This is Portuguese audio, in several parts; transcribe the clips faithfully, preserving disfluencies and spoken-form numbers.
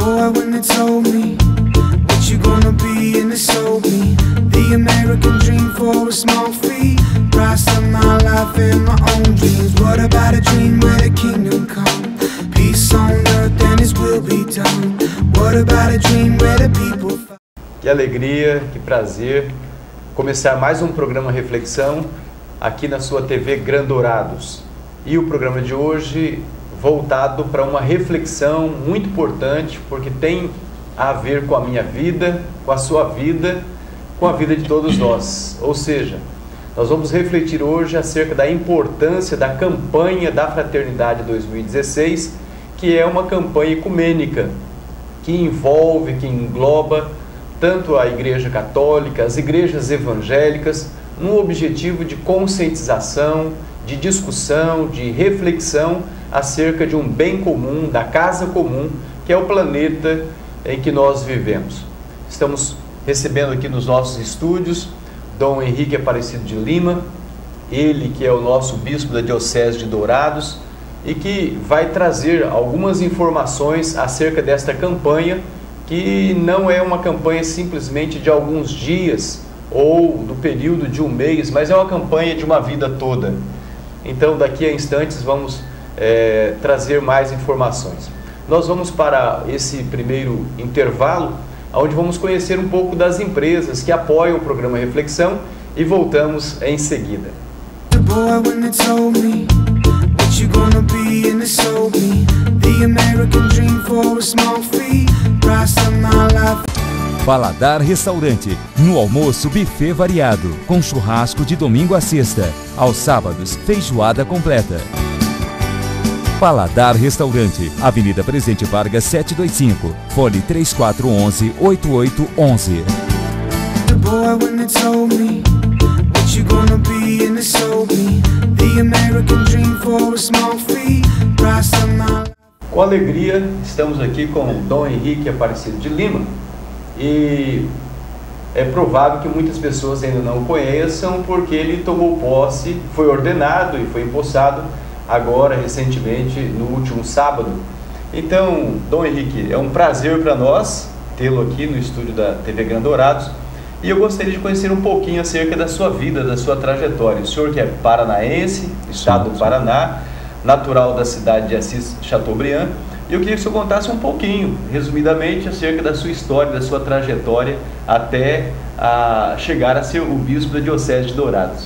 boy when they told me what you gonna be and they sold me the American dream for a small fee. Price of my life and my own dreams. What about a dream where the kingdom come? Peace on earth and His will be done. What about a dream where the people... Que alegria, que prazer começar mais um programa Reflexão aqui na sua T V Grandourados. E o programa de hoje voltado para uma reflexão muito importante, porque tem a ver com a minha vida, com a sua vida, com a vida de todos nós. Ou seja, nós vamos refletir hoje acerca da importância da campanha da Fraternidade dois mil e dezesseis, que é uma campanha ecumênica, que envolve, que engloba tanto a Igreja Católica, as igrejas evangélicas, no objetivo de conscientização, de discussão, de reflexão acerca de um bem comum, da casa comum, que é o planeta em que nós vivemos. Estamos recebendo aqui nos nossos estúdios Dom Henrique Aparecido de Lima, ele que é o nosso bispo da Diocese de Dourados e que vai trazer algumas informações acerca desta campanha, que não é uma campanha simplesmente de alguns dias ou do período de um mês, mas é uma campanha de uma vida toda. Então, daqui a instantes vamos é, trazer mais informações. Nós vamos para esse primeiro intervalo, onde vamos conhecer um pouco das empresas que apoiam o programa Reflexão e voltamos em seguida. Paladar Restaurante, no almoço buffet variado, com churrasco de domingo a sexta, aos sábados feijoada completa. Paladar Restaurante, Avenida Presidente Vargas setecentos e vinte e cinco, fone três quatro um um, oito oito um um. Com alegria, estamos aqui com o Dom Henrique Aparecido de Lima e é provável que muitas pessoas ainda não o conheçam porque ele tomou posse, foi ordenado e foi empossado agora recentemente no último sábado. Então, Dom Henrique, é um prazer para nós tê-lo aqui no estúdio da T V Grandourados e eu gostaria de conhecer um pouquinho acerca da sua vida, da sua trajetória. O senhor que é paranaense, estado do Paraná, natural da cidade de Assis Chateaubriand, e eu queria que o senhor contasse um pouquinho, resumidamente, acerca da sua história, da sua trajetória até a chegar a ser o bispo da Diocese de Dourados.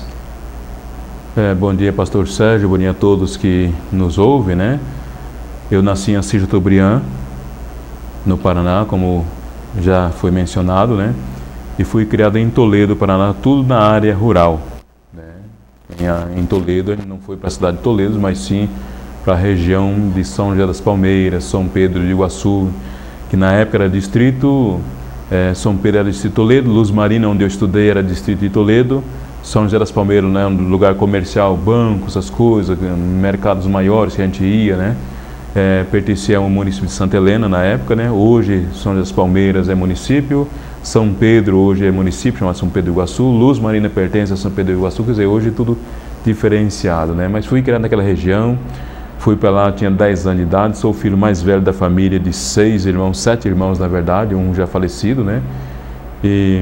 É, bom dia, pastor Sérgio, bom dia a todos que nos ouvem, né? Eu nasci em Assis Chateaubriand, no Paraná, como já foi mencionado, né? E fui criado em Toledo, Paraná, tudo na área rural, né? Em, em Toledo, a gente não foi para a cidade de Toledo, mas sim para a região de São José das Palmeiras, São Pedro de Iguaçu, que na época era distrito, é, São Pedro era distrito de Toledo, Luz Marina, onde eu estudei, era distrito de Toledo, São José das Palmeiras, né, um lugar comercial, bancos, essas coisas, mercados maiores que a gente ia, né, é, pertencia ao município de Santa Helena na época, né, hoje São José das Palmeiras é município, São Pedro hoje é município, chamado São Pedro do Iguaçu, Luz Marina pertence a São Pedro do Iguaçu, quer dizer, hoje tudo diferenciado, né, mas fui criado naquela região, fui para lá, tinha dez anos de idade, sou o filho mais velho da família de seis irmãos, sete irmãos na verdade, um já falecido, né, e...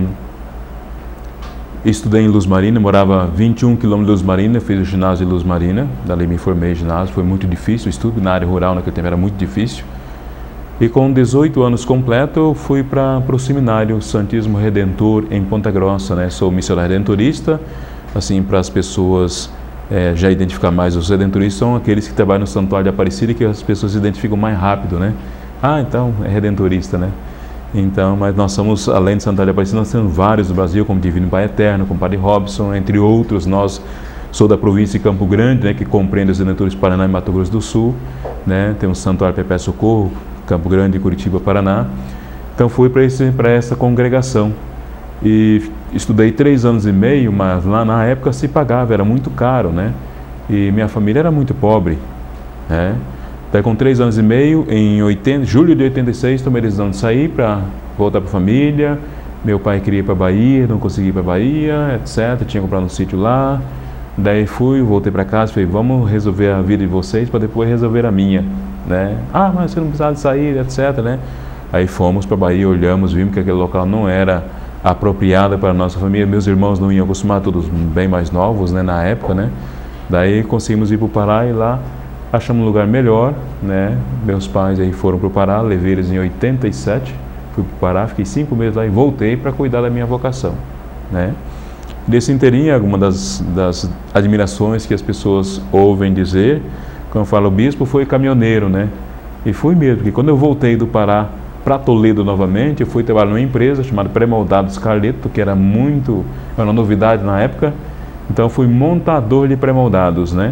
Estudei em Luz Marina, morava vinte e um quilômetros de Luz Marina, fiz o ginásio de Luz Marina, dali me formei em ginásio, foi muito difícil o estudo, na área rural naquele tempo era muito difícil. E com dezoito anos completo eu fui para o seminário Santíssimo Redentor em Ponta Grossa, né? Sou missionário redentorista, assim, para as pessoas é, já identificar mais, os redentoristas são aqueles que trabalham no Santuário de Aparecida e que as pessoas se identificam mais rápido, né? Ah, então é redentorista, né? Então, mas nós somos, além de Santuário de Aparecida, nós temos vários no Brasil, como Divino Pai Eterno, como Padre Robson, entre outros. Nós, sou da província de Campo Grande, né, que compreende os redentores Paraná e Mato Grosso do Sul, né, temos Santuário Perpétuo Socorro, Campo Grande, Curitiba, Paraná. Então fui para para essa congregação e estudei três anos e meio, mas lá na época se pagava, era muito caro, né, e minha família era muito pobre, né. Daí com três anos e meio, em oitenta, julho de oitenta e seis, tomei a decisão de sair para voltar para a família. Meu pai queria ir para a Bahia, não consegui ir para a Bahia, etcétera. Tinha comprado um sítio lá. Daí fui, voltei para casa, falei, vamos resolver a vida de vocês para depois resolver a minha, né? Ah, mas você não precisava de sair, etcétera, né? Aí fomos para a Bahia, olhamos, vimos que aquele local não era apropriado para a nossa família. Meus irmãos não iam acostumar, todos bem mais novos, né, na época, né? Daí conseguimos ir para o Pará e lá achamos um lugar melhor, né? Meus pais aí foram para o Pará, levei eles em oitenta e sete, fui para o Pará, fiquei cinco meses lá e voltei para cuidar da minha vocação, né? Desse inteirinho, alguma das, das admirações que as pessoas ouvem dizer, quando eu falo bispo, foi caminhoneiro, né? E fui mesmo, porque quando eu voltei do Pará para Toledo novamente, eu fui trabalhar numa empresa chamada Pré-Moldados Carleto, que era muito, era uma novidade na época. Então eu fui montador de pré-moldados, né?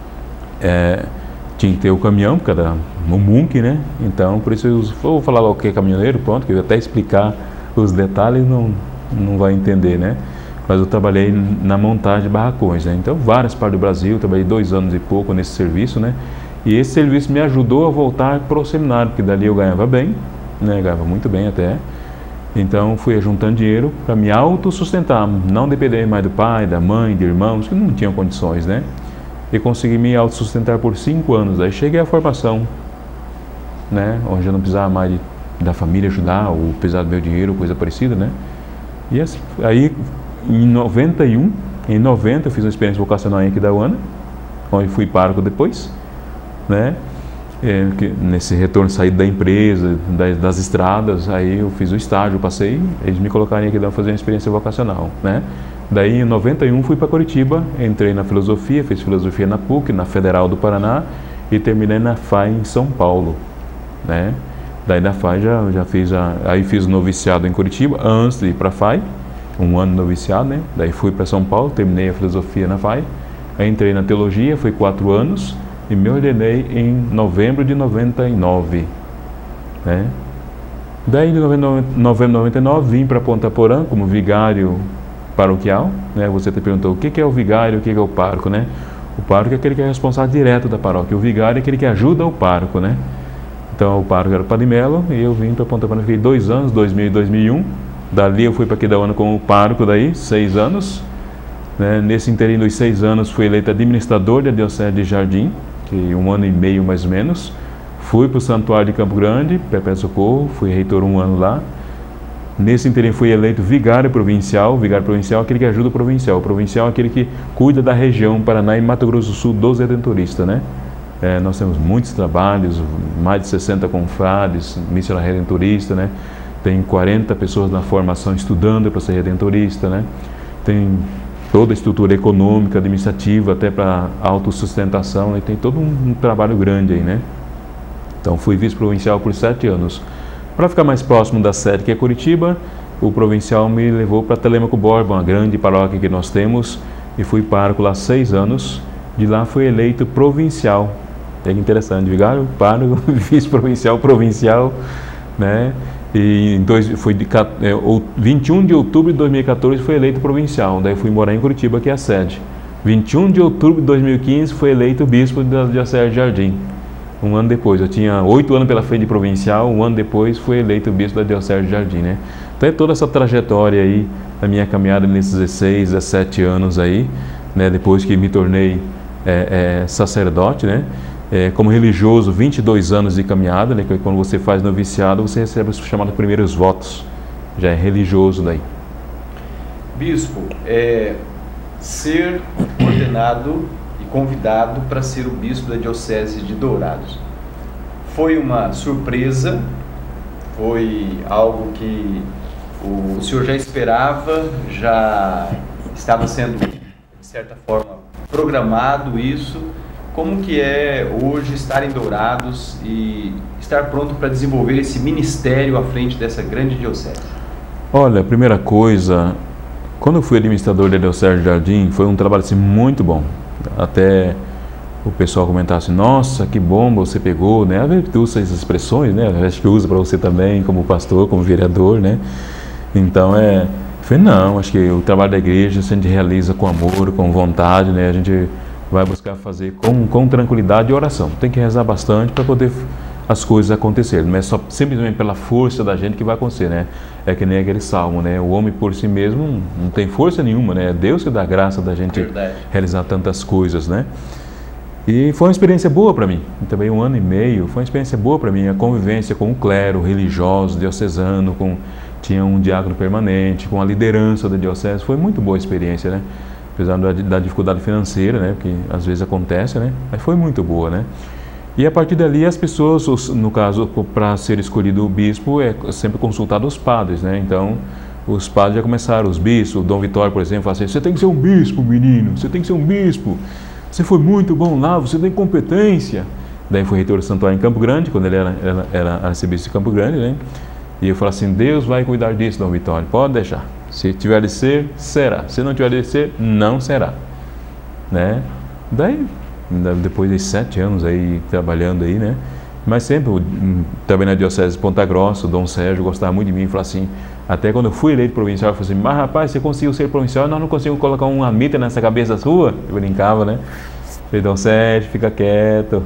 É, tinha que ter o caminhão, porque era no M U N C, né? Então, por isso eu vou falar logo o que é caminhoneiro, pronto, que eu até explicar os detalhes não, não vai entender, né? Mas eu trabalhei na montagem de barracões, né? Então, várias partes do Brasil, trabalhei dois anos e pouco nesse serviço, né? E esse serviço me ajudou a voltar para o seminário, porque dali eu ganhava bem, né? Ganhava muito bem até. Então, fui juntando dinheiro para me autossustentar, não depender mais do pai, da mãe, de irmãos, que não tinham condições, né? E consegui me autossustentar por cinco anos. Aí cheguei à formação, né? Onde eu não precisava mais de, da família ajudar, ou precisar do meu dinheiro, coisa parecida, né? E assim, aí... Em noventa e um, em noventa, eu fiz uma experiência vocacional em Aquidauana, onde fui pároco depois, né? É, que, nesse retorno, saí da empresa, das, das estradas, aí eu fiz o estágio, passei, eles me colocaram em Aquidauana fazer uma experiência vocacional, né? Daí, em noventa e um, fui para Curitiba, entrei na filosofia, fiz filosofia na P U C, na Federal do Paraná, e terminei na F A I em São Paulo, né? Daí, da F A I, já, já fiz, a, aí fiz o noviciado em Curitiba, antes de ir para a F A I, um ano noviciado, né? Daí fui para São Paulo, terminei a filosofia na F A I, aí entrei na teologia, foi quatro anos e me ordenei em novembro de noventa e nove, né? Daí, em novembro de noventa e nove, vim para Ponta Porã como vigário paroquial, né? Você te perguntou o que é o vigário, o que é o pároco, né? O pároco é aquele que é responsável direto da paróquia, o vigário é aquele que ajuda o pároco, né? Então, o pároco era o Padre Melo e eu vim para Ponta Porã, fiquei dois anos, dois mil e dois mil e um. Dali eu fui para Aquidauana como pároco daí, seis anos. Né? Nesse inteirinho dos seis anos fui eleito administrador da Diocese de Jardim, que um ano e meio mais ou menos. Fui para o Santuário de Campo Grande, Perpétuo Socorro, fui reitor um ano lá. Nesse inteirinho fui eleito vigário provincial. O vigário provincial é aquele que ajuda o provincial. O provincial é aquele que cuida da região Paraná e Mato Grosso do Sul dos redentoristas, né? É, nós temos muitos trabalhos, mais de sessenta confrades, missionário redentorista, né? Tem quarenta pessoas na formação estudando para ser redentorista, né? Tem toda a estrutura econômica, administrativa, até para autossustentação, né? Tem todo um, um trabalho grande aí, né? Então fui vice-provincial por sete anos. Para ficar mais próximo da sede, que é Curitiba, o provincial me levou para Telêmaco Borba, uma grande paróquia que nós temos, e fui pároco lá seis anos. De lá fui eleito provincial. É interessante, vigário, pároco, vice-provincial, provincial, né? E em dois, foi de, é, vinte e um de outubro de dois mil e quatorze foi eleito provincial, daí fui morar em Curitiba, que é a sede. vinte e um de outubro de dois mil e quinze foi eleito bispo da Diocese de Jardim. Um ano depois, eu tinha oito anos pela frente de provincial, um ano depois fui eleito bispo da Diocese de Jardim, né? Então é toda essa trajetória aí, da minha caminhada nesses dezesseis, dezessete anos aí, né? Depois que me tornei é, é, sacerdote, né? É, como religioso, vinte e dois anos de caminhada, né? Quando você faz noviciado, você recebe os chamados primeiros votos, já é religioso daí. Bispo, é, ser ordenado e convidado para ser o bispo da Diocese de Dourados, foi uma surpresa? Foi algo que o, o senhor já esperava, já estava sendo, de certa forma, programado isso? Como que é hoje estar em Dourados e estar pronto para desenvolver esse ministério à frente dessa grande diocese? Olha, a primeira coisa, quando eu fui administrador da Diocese de Jardim, foi um trabalho assim, muito bom. Até o pessoal comentar assim, nossa, que bom você pegou, né? Às vezes tu usa essas expressões, né? Acho que usa para você também, como pastor, como vereador, né? Então, é... Eu falei, não, acho que o trabalho da igreja a gente realiza com amor, com vontade, né? A gente vai buscar fazer com, com tranquilidade e oração. Tem que rezar bastante para poder as coisas acontecerem. Não é só simplesmente pela força da gente que vai acontecer, né? É que nem aquele salmo, né? O homem por si mesmo não, não tem força nenhuma, né? É Deus que dá graça da gente Verdade. realizar tantas coisas, né? E foi uma experiência boa para mim, também um ano e meio, foi uma experiência boa para mim, a convivência com o clero, religioso, diocesano, com, tinha um diácono permanente, com a liderança da diocese, foi muito boa a experiência, né? Apesar da, da dificuldade financeira, né? Que às vezes acontece, né? Mas foi muito boa, né? E a partir dali as pessoas, os, no caso, para ser escolhido o bispo, é sempre consultado os padres, né? Então, os padres já começaram, os bispos, o Dom Vitório, por exemplo, fala assim, você tem que ser um bispo, menino, você tem que ser um bispo. Você foi muito bom lá, você tem competência. Daí foi reitor do santuário em Campo Grande, quando ele era, era, era arcebispo de Campo Grande, né? E eu falei assim, Deus vai cuidar disso, Dom Vitório, pode deixar. Se tiver de ser, será. Se não tiver de ser, não será. Né? Daí, depois de sete anos aí, trabalhando aí, né? Mas sempre, também na diocese de Ponta Grossa, o Dom Sérgio gostava muito de mim e falou assim, até quando eu fui eleito provincial, eu falei assim, mas rapaz, você conseguiu ser provincial, nós não conseguimos colocar uma mitra nessa cabeça sua? Eu brincava, né? Falei, Dom Sérgio, fica quieto.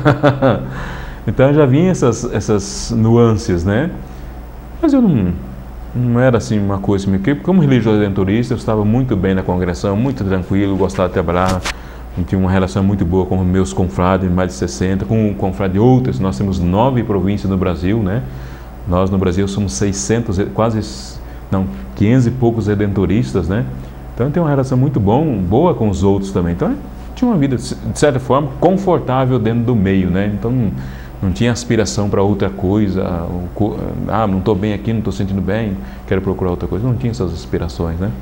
Então já vinha essas, essas nuances, né? Mas eu não, não era assim uma coisa, porque como religioso redentorista, eu estava muito bem na congregação, muito tranquilo, gostava de trabalhar, tinha uma relação muito boa com meus confrades, mais de sessenta, com o confrade de outras, nós temos nove províncias no Brasil, né? Nós no Brasil somos seiscentos, quase, não, quinhentos e poucos redentoristas, né? Então tem uma relação muito bom, boa com os outros também. Então tinha uma vida, de certa forma, confortável dentro do meio, né? Então não, não tinha aspiração para outra coisa, ah, não estou bem aqui, não estou sentindo bem, quero procurar outra coisa. Não tinha essas aspirações, né?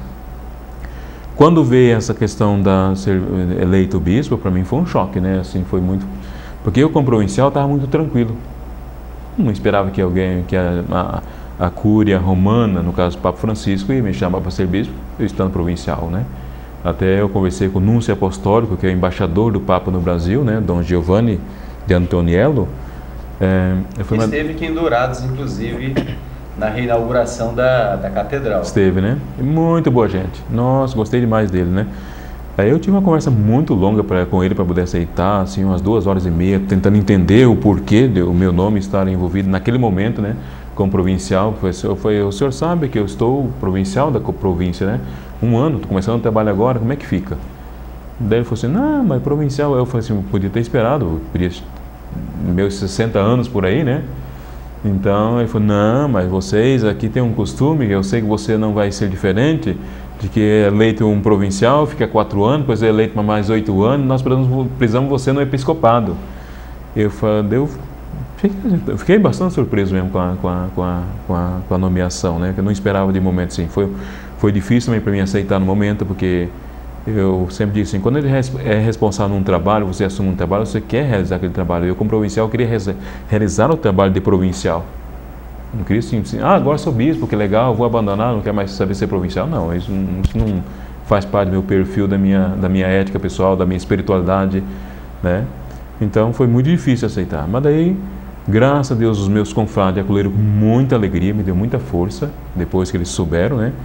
Quando veio essa questão da ser eleito bispo, para mim foi um choque, né? Assim, foi muito... Porque eu, como provincial, estava muito tranquilo. Não esperava que alguém, que a, a, a cúria romana, no caso do Papa Francisco, ia me chamar para ser bispo, eu estando provincial, né? Até eu conversei com o núncio apostólico, que é o embaixador do Papa no Brasil, né? Dom Giovanni de Antoniello. É, Esteve aqui em Dourados, inclusive, na reinauguração da, da catedral. Esteve, né? Muito boa gente. Nossa, gostei demais dele, né? Aí eu tive uma conversa muito longa pra, com ele para poder aceitar, assim, umas duas horas e meia, tentando entender o porquê do meu nome estar envolvido naquele momento, né, como provincial. Foi, foi, o senhor sabe que eu estou provincial da província, né? Um ano, estou começando o trabalho agora, como é que fica? Daí ele falou assim, não, mas provincial, eu falei assim, eu podia ter esperado, eu podia, meus sessenta anos por aí, né? Então ele falou, não, mas vocês aqui têm um costume, eu sei que você não vai ser diferente, de que é eleito um provincial, fica quatro anos, depois é eleito para mais oito anos, nós precisamos, precisamos você no episcopado. Eu, falei, eu, fiquei, eu fiquei bastante surpreso mesmo com a, com a, com a, com a, com a nomeação, né? Que eu não esperava de momento assim. Foi, foi difícil também para mim aceitar no momento, porque eu sempre digo assim, quando ele é responsável num trabalho, você assume um trabalho, você quer realizar aquele trabalho. Eu, como provincial, queria realizar o trabalho de provincial. Não queria assim, assim, ah, agora sou bispo, que legal, vou abandonar, não quero mais saber ser provincial. Não, isso, isso não faz parte do meu perfil, da minha, da minha ética pessoal, da minha espiritualidade, né? Então foi muito difícil aceitar. Mas daí, graças a Deus, os meus confrades acolheram com muita alegria, me deu muita força, depois que eles souberam, né?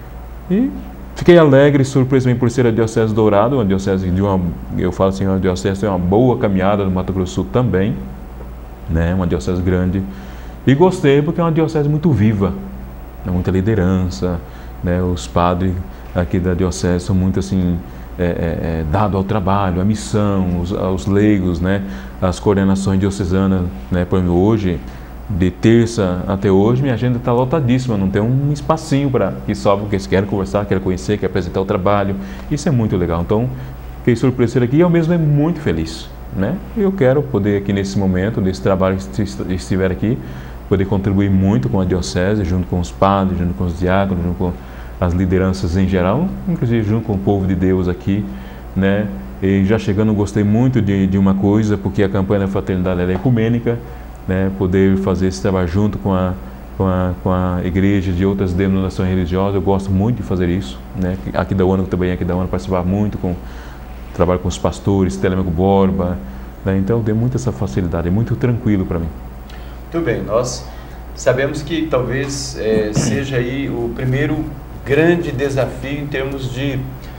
E fiquei alegre e surpreso também por ser a Diocese de Dourado, uma diocese de uma, eu falo assim, uma diocese tem uma boa caminhada no Mato Grosso do Sul também, né? Uma diocese grande. E gostei porque é uma diocese muito viva, né? Muita liderança, né? Os padres aqui da diocese são muito assim, é, é, é, dados ao trabalho, à missão, os, aos leigos, né? As coordenações diocesanas, né? Por exemplo, hoje, de terça até hoje, minha agenda está lotadíssima, não tem um espacinho para que sobe, porque eles querem conversar, querem conhecer, querem apresentar o trabalho, isso é muito legal. Então, fiquei surpreso aqui e eu mesmo é muito feliz, né? Eu quero poder aqui nesse momento, nesse trabalho que estiver aqui, poder contribuir muito com a diocese, junto com os padres, junto com os diáconos, junto com as lideranças em geral, inclusive junto com o povo de Deus aqui, né? E já chegando, gostei muito de, de uma coisa, porque a campanha da fraternidade é ecumênica, né? Poder fazer esse trabalho junto com a, com a, com a igreja de outras denominações religiosas, eu gosto muito de fazer isso, né? Aqui da UANA, também aqui da UANA, participar muito com trabalho com os pastores, Telêmaco Borba, né? Então tem muita essa facilidade, é muito tranquilo para mim. Muito bem, nós sabemos que talvez é, seja aí o primeiro grande desafio em termos de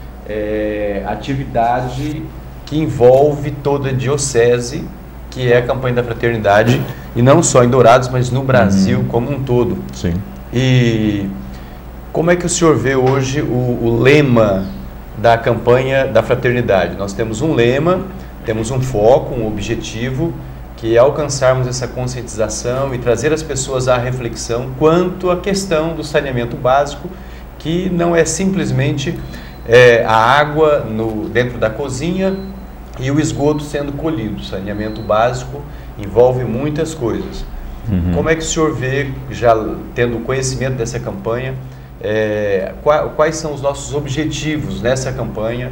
é, atividade que envolve toda a diocese, que é a campanha da fraternidade, e não só em Dourados, mas no Brasil uhum. como um todo. Sim. E como é que o senhor vê hoje o, o lema da campanha da fraternidade? Nós temos um lema, temos um foco, um objetivo, que é alcançarmos essa conscientização e trazer as pessoas à reflexão quanto à questão do saneamento básico, que não é simplesmente é, a água no, dentro da cozinha e o esgoto sendo colhido. O saneamento básico envolve muitas coisas. Uhum. Como é que o senhor vê, já tendo conhecimento dessa campanha, é, quais são os nossos objetivos nessa campanha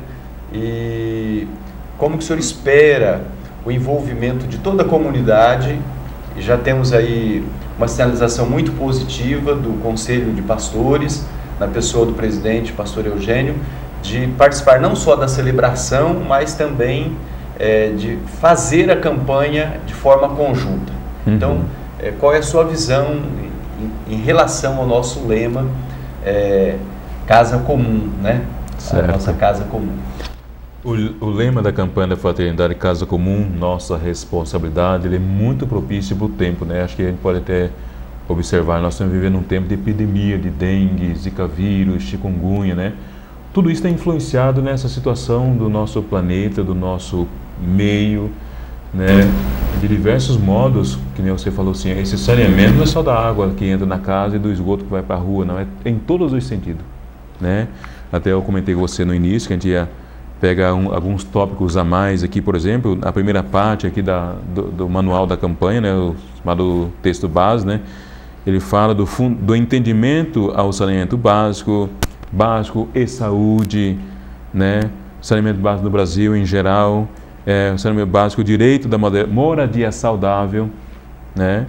e como que o senhor espera o envolvimento de toda a comunidade? E já temos aí uma sinalização muito positiva do Conselho de Pastores, na pessoa do presidente, pastor Eugênio, de participar não só da celebração, mas também é, de fazer a campanha de forma conjunta. Uhum. Então, é, qual é a sua visão em, em relação ao nosso lema, é, Casa Comum, né? Certo. A nossa Casa Comum. O, o lema da campanha da Fraternidade Casa Comum, nossa responsabilidade, ele é muito propício para o tempo, né? Acho que a gente pode até observar, nós estamos vivendo um tempo de epidemia de dengue, zika vírus, chikungunya, né? Tudo isso tem influenciado nessa situação do nosso planeta, do nosso meio, né? De diversos modos, que nem você falou assim, esse saneamento não é só da água que entra na casa e do esgoto que vai para a rua, não, é em todos os sentidos, né? Até eu comentei com você no início que a gente ia pegar um, alguns tópicos a mais aqui, por exemplo, a primeira parte aqui da, do, do manual da campanha, né, o chamado texto base, né, ele fala do, fundo, do entendimento ao saneamento básico, básico e saúde, né, saneamento básico no Brasil em geral, é, saneamento básico, direito da moradia saudável, né,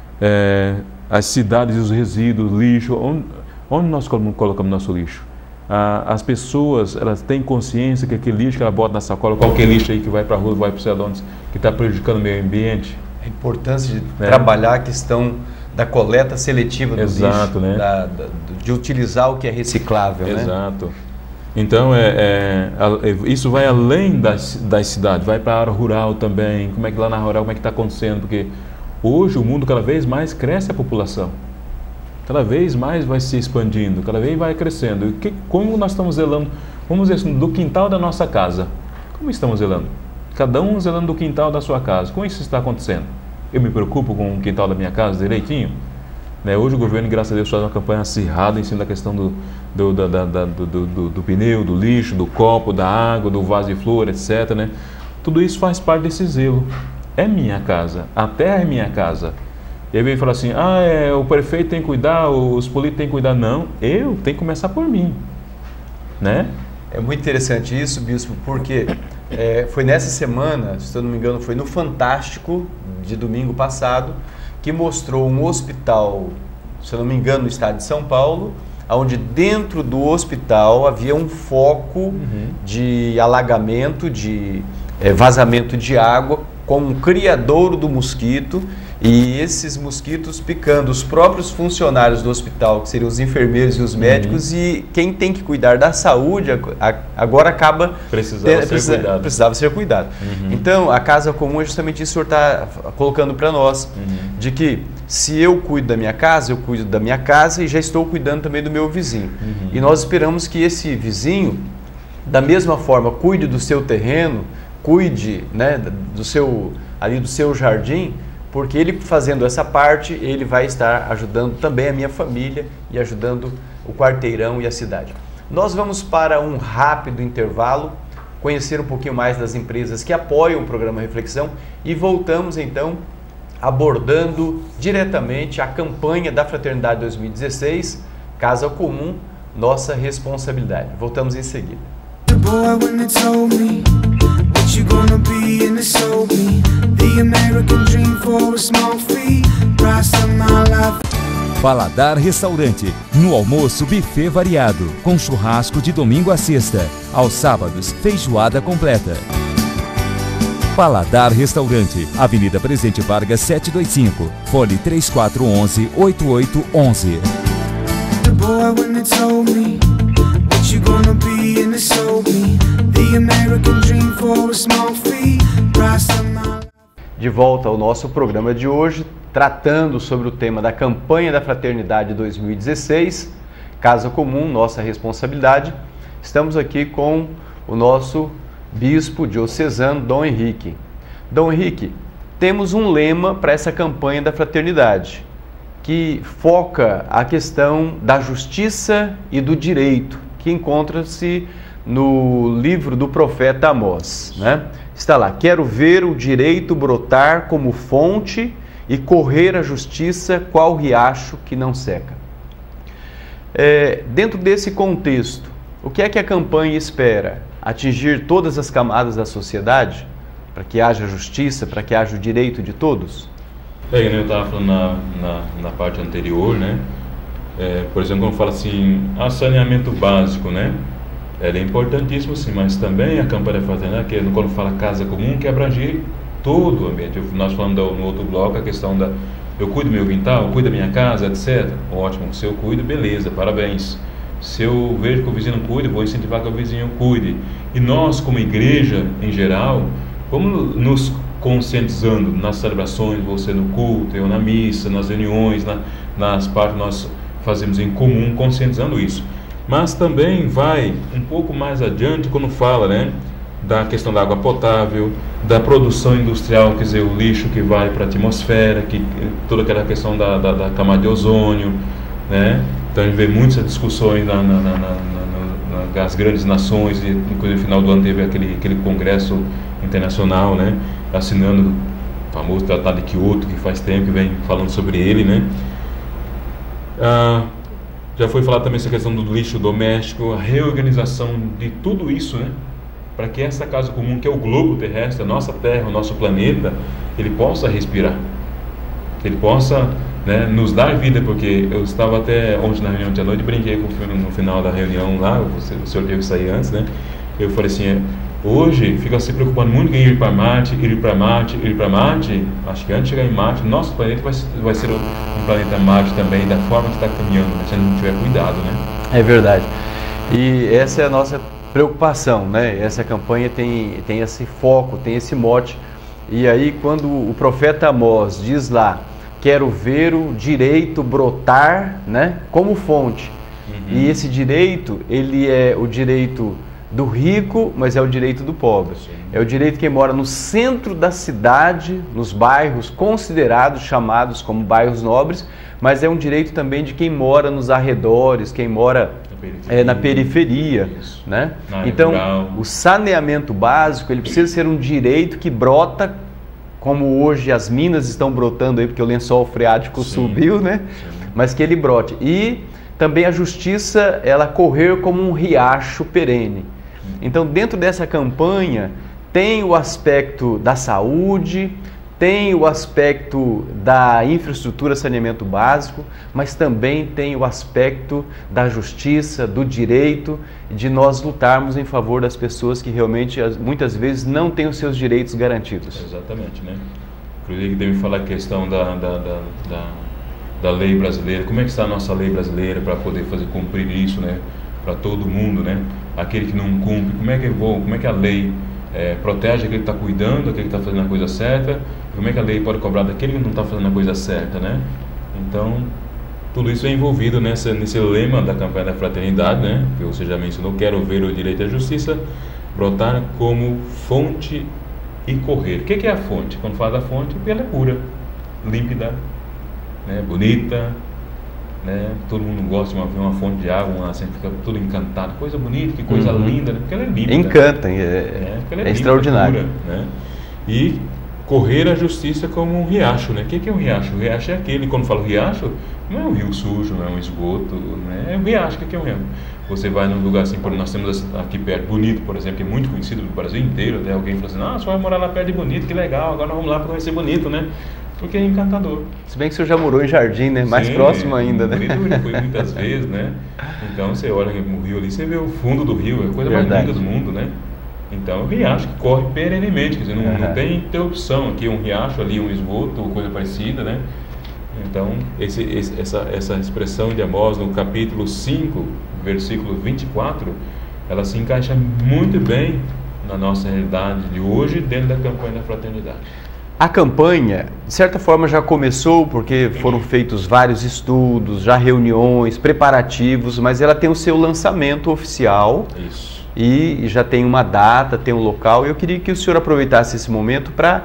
é, as cidades e os resíduos, lixo, onde, onde nós colocamos nosso lixo? As pessoas, elas têm consciência que aquele lixo que ela bota na sacola, qualquer lixo aí que vai para a rua, vai para o céu, que está prejudicando o meio ambiente. A importância de é. trabalhar a questão da coleta seletiva do Exato, lixo, né? da, da, de utilizar o que é reciclável. Exato. Né? Então, é, é, isso vai além das, das cidades, vai para a área rural também. Como é que lá na rural, como é que está acontecendo? Porque hoje o mundo cada vez mais cresce a população. Cada vez mais vai se expandindo, cada vez vai crescendo. E que, como nós estamos zelando, vamos dizer assim, do quintal da nossa casa? Como estamos zelando? Cada um zelando do quintal da sua casa. Como isso está acontecendo? Eu me preocupo com o quintal da minha casa direitinho? Né? Hoje o governo, graças a Deus, faz uma campanha acirrada em cima da questão do, do, da, da, da, do, do, do pneu, do lixo, do copo, da água, do vaso de flor, etcétera. Né? Tudo isso faz parte desse zelo. É minha casa, a terra é minha casa. E aí vem falar assim, ah, é, o prefeito tem que cuidar, os políticos têm que cuidar. Não, eu tenho que começar por mim, né? É muito interessante isso, bispo, porque é, foi nessa semana, se eu não me engano, foi no Fantástico, de domingo passado, que mostrou um hospital, se eu não me engano, no estado de São Paulo, onde dentro do hospital havia um foco uhum. de alagamento, de é, vazamento de água, com um criadouro do mosquito, e esses mosquitos picando os próprios funcionários do hospital, que seriam os enfermeiros e os médicos, uhum. e quem tem que cuidar da saúde agora acaba precisava ter, ser precisa, cuidado. Precisava ser cuidado. Uhum. Então, a Casa Comum é justamente isso que o senhor está colocando para nós, uhum. de que se eu cuido da minha casa, eu cuido da minha casa e já estou cuidando também do meu vizinho. Uhum. E nós esperamos que esse vizinho, da mesma forma, cuide do seu terreno, cuide, né, do seu, ali do seu jardim, porque ele fazendo essa parte, ele vai estar ajudando também a minha família e ajudando o quarteirão e a cidade. Nós vamos para um rápido intervalo, conhecer um pouquinho mais das empresas que apoiam o programa Reflexão e voltamos então abordando diretamente a campanha da Fraternidade dois mil e dezesseis, Casa Comum, nossa responsabilidade. Voltamos em seguida. You gonna be in the soul me the American dream for a small fee price of my life. Paladar Restaurante, no almoço buffet variado, com churrasco de domingo a sexta, aos sábados feijoada completa. Paladar Restaurante, Avenida Presidente Vargas setecentos e vinte e cinco, fone três quatro um um, oito oito um um. The boy when they told me what you gonna be in the soul me the American dream for a small fee price of my life. De volta ao nosso programa de hoje, tratando sobre o tema da campanha da Fraternidade dois mil e dezesseis, Casa Comum, nossa responsabilidade. Estamos aqui com o nosso bispo diocesano Dom Henrique. Dom Henrique, temos um lema para essa campanha da fraternidade, que foca a questão da justiça e do direito, que encontra-se no livro do profeta Amós, né? Está lá: quero ver o direito brotar como fonte e correr a justiça qual riacho que não seca. É, dentro desse contexto, o que é que a campanha espera? Atingir todas as camadas da sociedade, para que haja justiça, para que haja o direito de todos? É, eu estava falando na, na, na parte anterior, né? É, por exemplo, quando fala assim, ah, saneamento básico, né? Ele é importantíssimo, sim, mas também a campanha da fraternidade, que quando fala casa comum, que abrange todo o ambiente. Nós falamos no outro bloco a questão da eu cuido do meu quintal, eu cuido da minha casa, etcétera. Ótimo, se eu cuido, beleza, parabéns. Se eu vejo que o vizinho não cuida, vou incentivar que o vizinho cuide. E nós, como igreja em geral, vamos nos conscientizando nas celebrações, você no culto, eu na missa, nas reuniões, na, nas partes que nós fazemos em comum, conscientizando isso. Mas também vai um pouco mais adiante quando fala, né, da questão da água potável, da produção industrial, quer dizer, o lixo que vai para a atmosfera, que, toda aquela questão da, da, da camada de ozônio, né? Então a gente vê muitas discussões na, na, na, na, na, nas grandes nações, e inclusive no final do ano teve aquele, aquele congresso internacional, né, assinando o famoso Tratado de Kyoto, que faz tempo que vem falando sobre ele, né? Ah, já foi falado também essa questão do lixo doméstico, a reorganização de tudo isso, né? Para que essa casa comum, que é o globo terrestre, a nossa Terra, o nosso planeta, ele possa respirar, ele possa, né, nos dar vida, porque eu estava até ontem na reunião de noite, brinquei com o filho no final da reunião lá, o senhor teve que sair antes, né? Eu falei assim, hoje fica se preocupando muito em ir para Marte, ir para Marte, ir para Marte. Acho que antes de chegar em Marte, nosso planeta vai, vai ser um planeta Marte também, da forma que está caminhando, né? Se a gente não tiver cuidado, né? É verdade. E essa é a nossa preocupação, né? Essa campanha tem, tem esse foco, tem esse mote. E aí, quando o profeta Amós diz lá, quero ver o direito brotar, né, como fonte. Uhum. E esse direito, ele é o direito do rico, mas é o direito do pobre. Sim. É o direito de quem mora no centro da cidade, nos bairros considerados, chamados como bairros nobres, mas é um direito também de quem mora nos arredores, quem mora na periferia, é, na periferia, né? Então, rural. O saneamento básico, ele precisa ser um direito que brota, como hoje as minas estão brotando aí, porque o lençol freático Sim. subiu, né? Sim. Mas que ele brote. E também a justiça, ela correr como um riacho perene. Então, dentro dessa campanha, tem o aspecto da saúde, tem o aspecto da infraestrutura saneamento básico, mas também tem o aspecto da justiça, do direito, de nós lutarmos em favor das pessoas que realmente, muitas vezes, não têm os seus direitos garantidos. Exatamente, né? Inclusive, deve falar a questão da, da, da, da, da lei brasileira. Como é que está a nossa lei brasileira para poder fazer cumprir isso, né? Para todo mundo, né? Aquele que não cumpre, como é que eu vou, como é que a lei é, protege aquele que está cuidando, aquele que está fazendo a coisa certa, como é que a lei pode cobrar daquele que não está fazendo a coisa certa, né? Então, tudo isso é envolvido nessa, nesse lema da campanha da fraternidade, né? Que você já mencionou, quero ver o direito à justiça brotar como fonte e correr. O que é a fonte? Quando fala da fonte, ela é pura, límpida, né? Bonita, né? Todo mundo gosta de uma, ver uma fonte de água, uma, assim, fica tudo encantado, coisa bonita, que coisa uhum. linda, né? Porque ela é límpida. Encanta, é, é, ela é, é extraordinário. Pura, né? E correr a justiça como um riacho, né? O que é um riacho? O riacho é aquele, quando falo riacho, não é um rio sujo, não é um esgoto, né? É um riacho. O que é um riacho? Você vai num lugar assim, por nós temos aqui perto, Bonito, por exemplo, que é muito conhecido no Brasil inteiro, até alguém fala assim, ah, você vai morar lá perto de Bonito, que legal, agora nós vamos lá para conhecer Bonito, né? Porque é encantador. Se bem que o senhor já morou em Jardim, né? Mais Sim, próximo ainda, né? Bonito ele foi muitas vezes, né? Então você olha no rio ali, você vê o fundo do rio, é a coisa Verdade. mais linda do mundo, né? Então, o riacho que corre perenemente, quer dizer, não, uhum. não tem interrupção. Aqui um riacho, ali um esgoto, coisa parecida, né? Então, esse, esse, essa, essa expressão de Amós no capítulo cinco, versículo vinte e quatro, ela se encaixa muito bem na nossa realidade de hoje, dentro da campanha da fraternidade. A campanha, de certa forma, já começou, porque foram feitos vários estudos, já reuniões, preparativos, mas ela tem o seu lançamento oficial. Isso. e já tem uma data, tem um local. Eu queria que o senhor aproveitasse esse momento para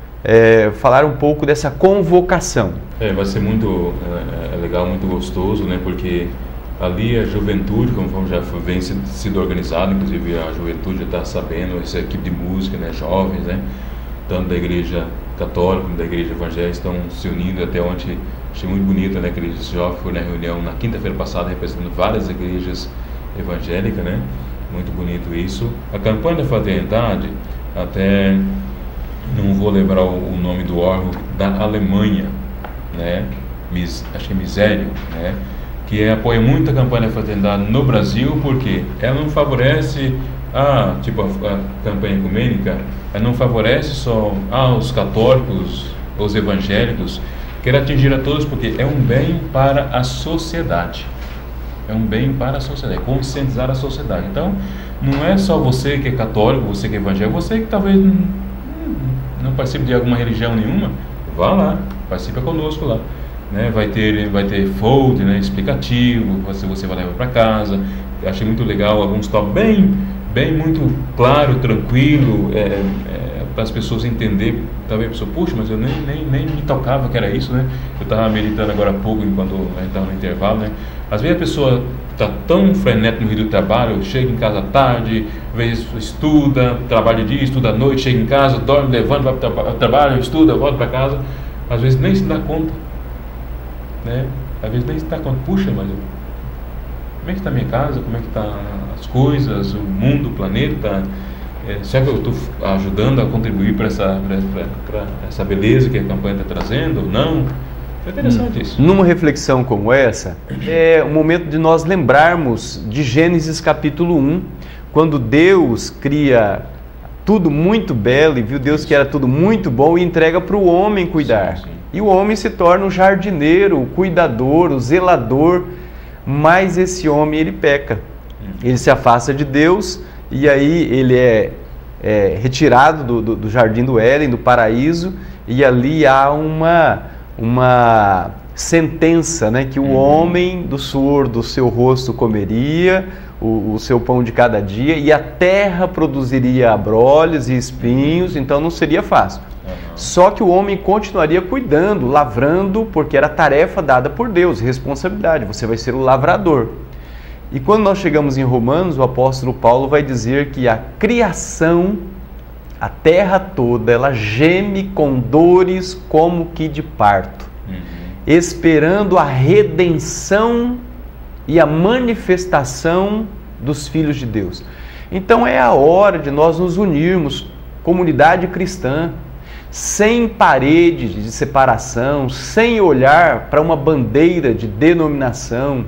é, falar um pouco dessa convocação. É, vai ser muito é, é legal, muito gostoso, né? Porque ali a juventude, como já foi, vem sido organizado, inclusive a juventude já está sabendo, essa equipe de música, né? Jovens, né? Tanto da igreja católica como da igreja evangélica estão se unindo. Até ontem achei muito bonito, né? Que eles jovens foram na reunião na quinta-feira passada representando várias igrejas evangélicas, né? Muito bonito isso. A campanha da fraternidade, até não vou lembrar o nome do órgão, da Alemanha, né? Mis, acho que é Misério, né? Que é, apoia muito a campanha da fraternidade no Brasil, porque ela não favorece a, tipo, a, a campanha ecumênica, ela não favorece só ah, os católicos, os evangélicos, quer atingir a todos, porque é um bem para a sociedade. É um bem para a sociedade, é conscientizar a sociedade. Então, não é só você que é católico, você que é evangélico, você que talvez não, não participe de alguma religião nenhuma, vá lá, participe conosco lá. Né? Vai ter, vai ter folder, né? Explicativo, você, você vai levar para casa. Eu achei muito legal, alguns tópicos bem, bem muito claro, tranquilo, é, é, para as pessoas entenderem. Talvez a pessoa, puxa, mas eu nem, nem, nem me tocava que era isso, né? Eu estava meditando agora há pouco, enquanto a gente estava no intervalo, né? Às vezes a pessoa está tão frenética no rio do trabalho, chega em casa à tarde, às vezes estuda, trabalha de dia, estuda à noite, chega em casa, dorme, levanta, vai para o tra trabalho, estuda, volta para casa, às vezes nem se dá conta, né? Às vezes nem se dá conta, puxa, mas eu, como é que está a minha casa, como é que estão as coisas, o mundo, o planeta, é, será que eu estou ajudando a contribuir para essa, essa beleza que a campanha está trazendo ou não? É interessante isso. Numa reflexão como essa, é o momento de nós lembrarmos de Gênesis capítulo um, quando Deus cria tudo muito belo e viu Deus que era tudo muito bom e entrega para o homem cuidar. Sim, sim. E o homem se torna o jardineiro, o cuidador, o zelador, mas esse homem ele peca. Ele se afasta de Deus e aí ele é, é retirado do, do, do jardim do Éden, do paraíso, e ali há uma... uma sentença, né, que o uhum. homem do suor do seu rosto comeria o, o seu pão de cada dia, e a terra produziria abrolhos e espinhos, então não seria fácil. Uhum. Só que o homem continuaria cuidando, lavrando, porque era tarefa dada por Deus, responsabilidade, você vai ser o lavrador. E quando nós chegamos em Romanos, o apóstolo Paulo vai dizer que a criação, a terra toda, ela geme com dores como que de parto, uhum. esperando a redenção e a manifestação dos filhos de Deus. Então é a hora de nós nos unirmos, comunidade cristã, sem parede de separação, sem olhar para uma bandeira de denominação,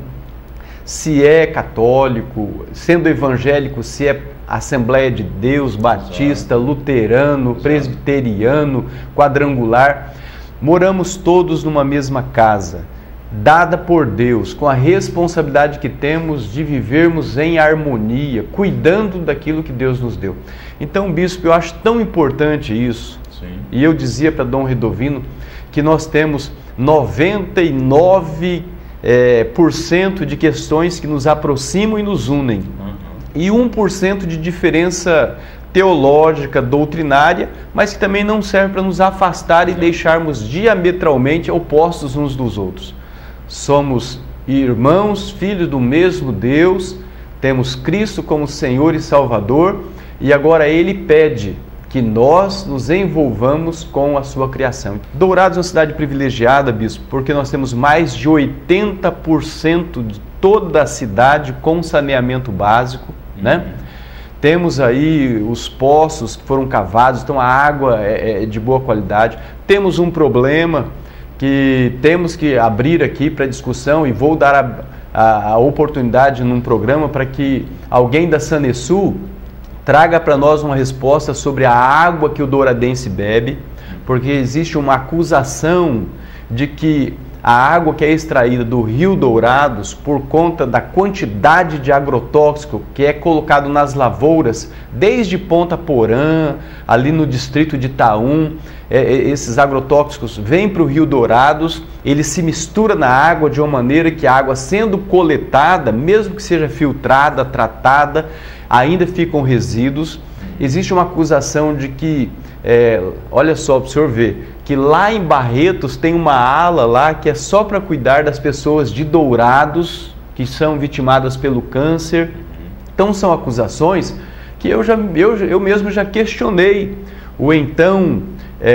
se é católico, sendo evangélico, se é Assembleia de Deus, Batista, Luterano, Presbiteriano, Quadrangular. Moramos todos numa mesma casa, dada por Deus, com a responsabilidade que temos de vivermos em harmonia, cuidando daquilo que Deus nos deu. Então, bispo, eu acho tão importante isso. Sim. E eu dizia para Dom Redovino que nós temos noventa e nove por cento de questões que nos aproximam e nos unem. Uhum. E um por cento de diferença teológica, doutrinária, mas que também não serve para nos afastar e deixarmos diametralmente opostos uns dos outros. Somos irmãos, filhos do mesmo Deus, temos Cristo como Senhor e Salvador, e agora Ele pede que nós nos envolvamos com a sua criação. Dourados é uma cidade privilegiada, bispo, porque nós temos mais de oitenta por cento de toda a cidade com saneamento básico, uhum. né? Temos aí os poços que foram cavados, então a água é, é de boa qualidade. Temos um problema que temos que abrir aqui para discussão, e vou dar a, a, a oportunidade num programa para que alguém da Sanesul traga para nós uma resposta sobre a água que o douradense bebe, porque existe uma acusação de que a água que é extraída do Rio Dourados por conta da quantidade de agrotóxico que é colocado nas lavouras, desde Ponta Porã, ali no distrito de Itaúm, é, esses agrotóxicos vêm para o Rio Dourados, ele se mistura na água de uma maneira que a água sendo coletada, mesmo que seja filtrada, tratada, ainda ficam resíduos. Existe uma acusação de que, é, olha só para o senhor ver, que lá em Barretos tem uma ala lá que é só para cuidar das pessoas de Dourados que são vitimadas pelo câncer. Então são acusações que eu, já, eu, eu mesmo já questionei o então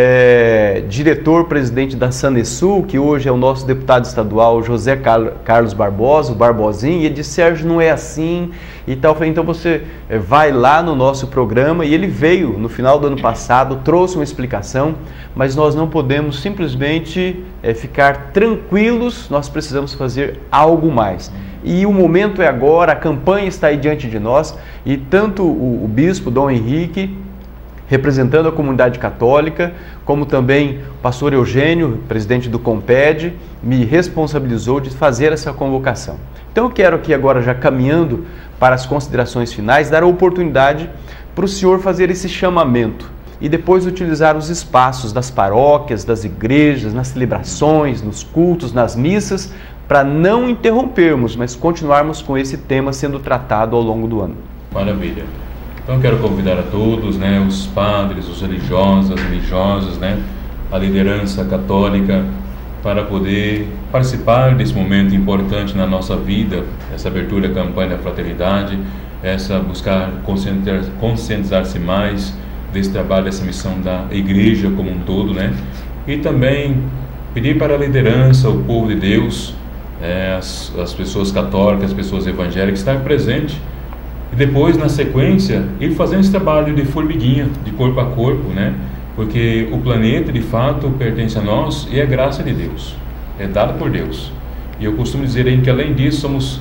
é, diretor-presidente da Sanesul, que hoje é o nosso deputado estadual José Carlos Barbosa, o Barbosinho, e ele disse: Sérgio, não é assim e tal. Eu falei, então você vai lá no nosso programa, e ele veio no final do ano passado, trouxe uma explicação, mas nós não podemos simplesmente é, ficar tranquilos, nós precisamos fazer algo mais. E o momento é agora, a campanha está aí diante de nós, e tanto o, o bispo Dom Henrique, representando a comunidade católica, como também o pastor Eugênio, presidente do Comped, me responsabilizou de fazer essa convocação. Então eu quero aqui agora, já caminhando para as considerações finais, dar a oportunidade para o senhor fazer esse chamamento e depois utilizar os espaços das paróquias, das igrejas, nas celebrações, nos cultos, nas missas, para não interrompermos, mas continuarmos com esse tema sendo tratado ao longo do ano. Maravilha. Então quero convidar a todos, né, os padres, os religiosos, as religiosas, né, a liderança católica, para poder participar desse momento importante na nossa vida, essa abertura da campanha da fraternidade, essa buscar conscientizar, conscientizar-se mais desse trabalho, dessa missão da igreja como um todo, né, e também pedir para a liderança, o povo de Deus, é, as, as pessoas católicas, as pessoas evangélicas, estar presente. E depois, na sequência, ir fazendo esse trabalho de formiguinha, de corpo a corpo, né? Porque o planeta, de fato, pertence a nós e é graça de Deus, é dado por Deus. E eu costumo dizer aí que, além disso, somos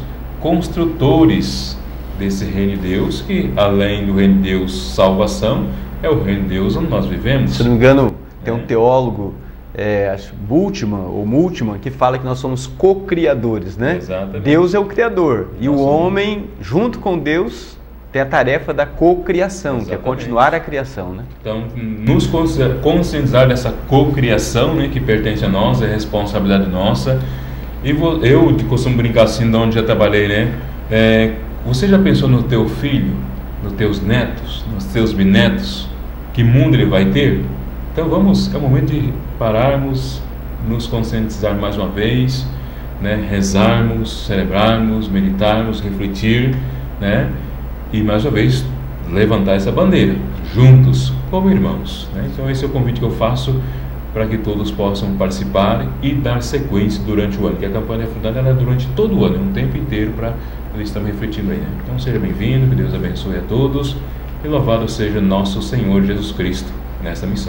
construtores desse reino de Deus, que, além do reino de Deus, salvação, é o reino de Deus onde nós vivemos. Se não me engano, tem um é. teólogo, é, acho, Bultmann, ou Multmann, que fala que nós somos co-criadores, né? Exatamente. Deus é o criador, e nós o somos... homem, junto com Deus, tem a tarefa da co-criação, que é continuar a criação, né? Então, nos conscientizar dessa co-criação, né, que pertence a nós, é responsabilidade nossa. E vou, eu costumo brincar assim, de onde já trabalhei, né? É, você já pensou no teu filho, nos teus netos, nos teus bisnetos? Que mundo ele vai ter? Então vamos, é o momento de pararmos, nos conscientizar mais uma vez, né? Rezarmos, celebrarmos, meditarmos, refletir, né? E mais uma vez levantar essa bandeira, juntos, como irmãos, né? Então esse é o convite que eu faço para que todos possam participar e dar sequência durante o ano, que a campanha é fundada ela é durante todo o ano, é um tempo inteiro para eles estarem refletindo aí, né? Então seja bem-vindo, que Deus abençoe a todos e louvado seja nosso Senhor Jesus Cristo nessa missão.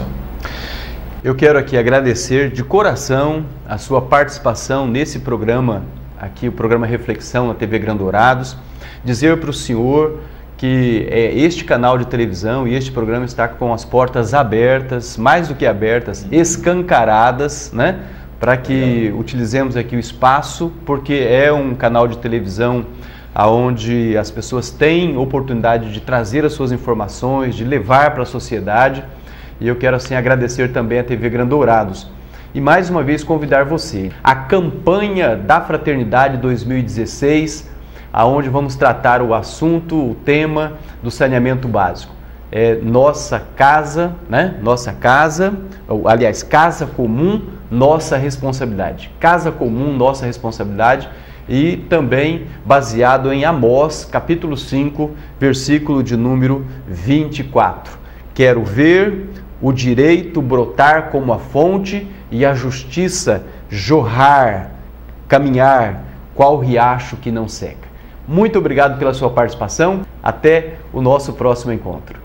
Eu quero aqui agradecer de coração a sua participação nesse programa, aqui o programa Reflexão na T V Grandourados, dizer para o senhor que é, este canal de televisão e este programa está com as portas abertas, mais do que abertas, escancaradas, né? Para que utilizemos aqui o espaço, porque é um canal de televisão onde as pessoas têm oportunidade de trazer as suas informações, de levar para a sociedade. E eu quero assim agradecer também a T V Grandourados. E mais uma vez convidar você, a campanha da Fraternidade dois mil e dezesseis, aonde vamos tratar o assunto, o tema do saneamento básico. É nossa casa, né? Nossa casa, ou, aliás, casa comum, nossa responsabilidade. Casa comum, nossa responsabilidade. E também baseado em Amós, capítulo cinco, versículo de número vinte e quatro. Quero ver o direito brotar como a fonte e a justiça jorrar, caminhar, qual riacho que não seca. Muito obrigado pela sua participação. Até o nosso próximo encontro.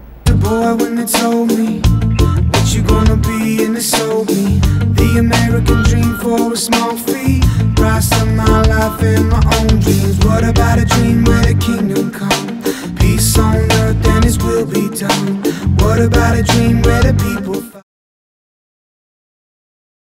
Peace on earth and His will be done. What about a dream where the people